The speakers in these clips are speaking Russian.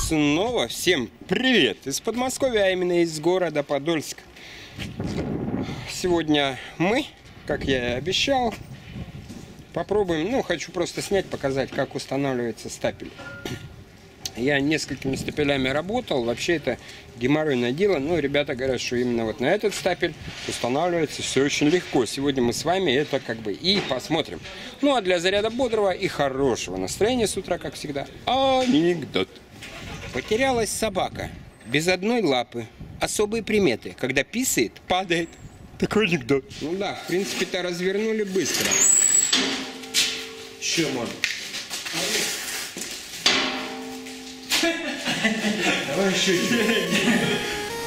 снова всем привет из Подмосковья, а именно из города Подольск. Сегодня мы, как я и обещал, попробуем, хочу просто снять, показать, как устанавливается стапель. Я несколькими стапелями работал, вообще это геморройное дело, но ребята говорят, что именно вот на этот стапель устанавливается все очень легко. Сегодня мы с вами это и посмотрим. Ну а для заряда бодрого и хорошего настроения с утра, как всегда, анекдот. Потерялась собака без одной лапы. Особые приметы: когда писает, падает. Такой анекдот. Ну да, в принципе-то развернули быстро. Еще можно. Давай еще чуть.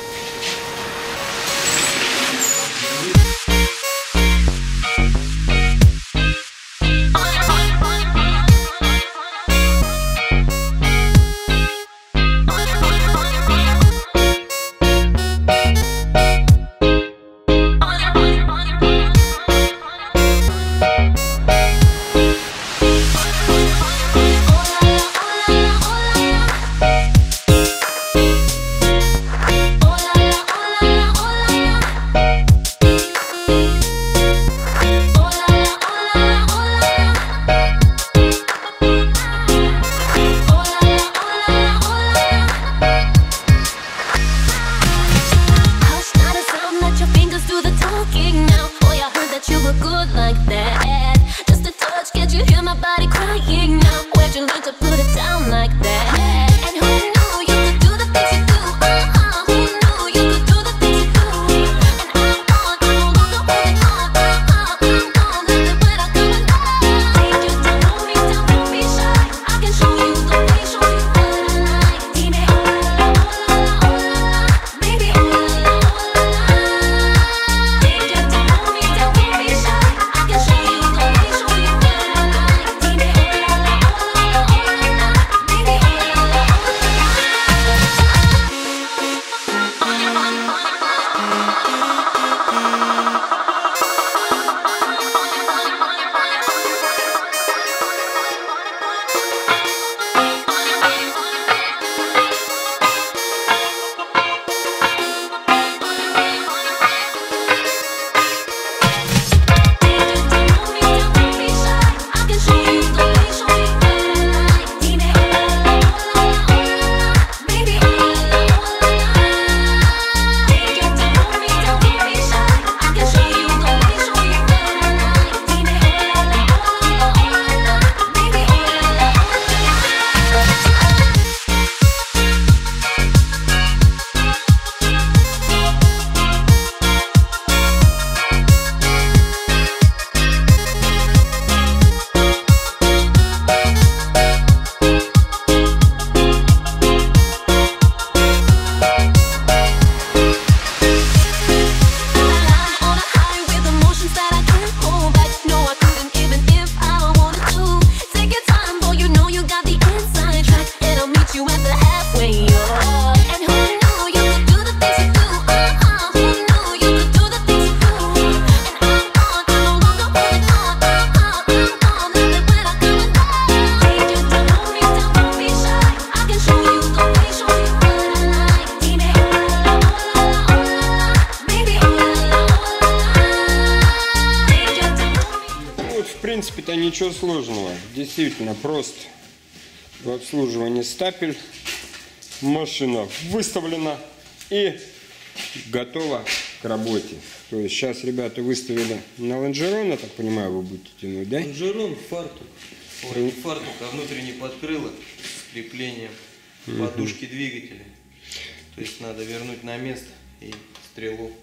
В принципе-то ничего сложного, действительно просто. В обслуживании стапель, машина выставлена и готова к работе. То есть сейчас ребята выставили на лонжерон, я так понимаю, вы будете тянуть, да? Лонжерон, фартук. Ой, не фартук, а внутренний подкрылок с креплением подушки двигателя. То есть надо вернуть на место и стрелу.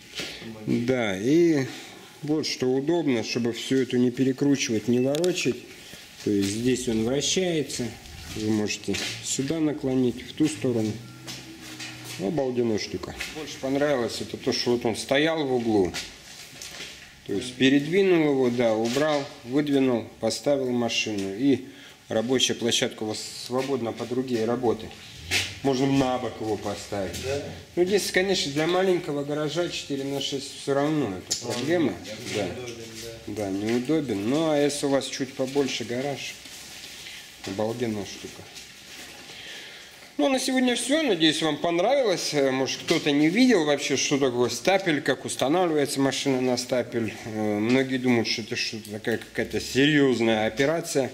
Да, и вот что удобно, чтобы все это не перекручивать, не ворочать. То есть здесь он вращается. Вы можете сюда наклонить, в ту сторону. Обалденная штука. Больше понравилось это то, что вот он стоял в углу. То есть передвинул его, да, убрал, выдвинул, поставил машину. И рабочая площадка у вас свободна под другие работы. Можно на бок его поставить. Да? Ну, здесь, конечно, для маленького гаража 4×6 все равно это проблема. Да. Неудобен, Да, неудобен. Ну, а если у вас чуть побольше гараж, обалденная штука. Ну, на сегодня все. Надеюсь, вам понравилось. Может, кто-то не видел вообще, что такое стапель, как устанавливается машина на стапель. Многие думают, что это что-то такая какая-то серьезная операция.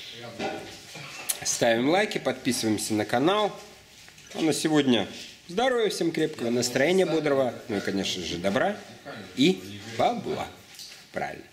Ставим лайки, подписываемся на канал. А на сегодня здоровья всем крепкого, настроения бодрого, ну и, конечно же, добра и бабла. Правильно.